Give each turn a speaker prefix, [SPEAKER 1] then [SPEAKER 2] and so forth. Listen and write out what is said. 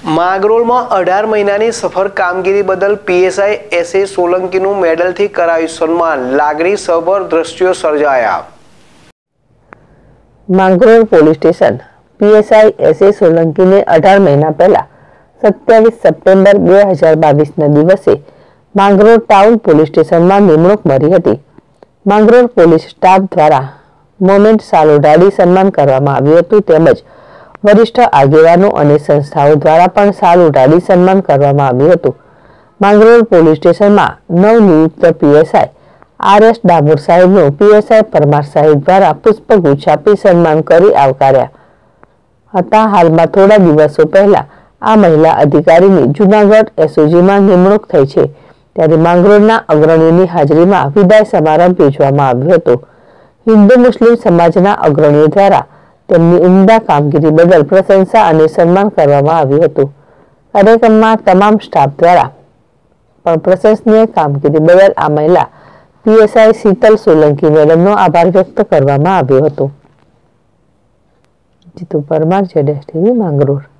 [SPEAKER 1] માંગરોળમાં 18 મહિનાની સફળ કામગીરી બદલ પીએસઆઈ એસએ સોલંકીનું મેડલથી કરાયું સન્માન, લાગણીસભર દ્રશ્યો સર્જાયા।
[SPEAKER 2] Mangrol police station PSI SA સોલંકીને 18 મહિના પહેલા 27 સપ્ટેમ્બર 2022ના દિવસે માંગરોળ ટાઉન પોલીસ સ્ટેશનમાં નિમણૂક મળી હતી। માંગરોળ પોલીસ સ્ટાફ દ્વારા મોમેન્ટ શાલ ઓઢાડી સન્માન કરવામાં આવ્યું હતું, તેમજ વરિષ્ઠ આગેવાનો અને સંસ્થાઓ દ્વારા પણ શાલ ઓઢાડી સન્માન કરવામાં આવ્યું હતું। માંગરોળ પોલીસ સ્ટેશનમાં નવનિયુક્ત પીએસઆઈ આરએસ ડામોર સાહેબનું પીએસઆઈ પરમાર સાહેબ દ્વારા પુષ્પગુચ્છ આપી સન્માન કરી આવકાર્યા હતા। હાલમાં થોડા દિવસો પહેલા આ મહિલા અધિકારીની જૂનાગઢ એસઓજીમાં નિમણૂક થઈ છે, ત્યારે માંગરોળના અગ્રણીઓની હાજરીમાં વિદાય સમારંભ યોજવામાં આવ્યો હતો। હિન્દુ મુસ્લિમ સમાજના અગ્રણીઓ દ્વારા તેમની ઉમદા કામગીરી બદલ પ્રશંસા અને સન્માન કરવામાં આવ્યું હતું। કાર્યક્રમમાં તમામ સ્ટાફ દ્વારા પણ પ્રશંસનીય કામગીરી બદલ આ મહિલા પીએસઆઈ શીતલ સોલંકી મેડમનો આભાર વ્યક્ત કરવામાં આવ્યો હતો। જીતુ પરમાર, ZSTV માંગરોળ।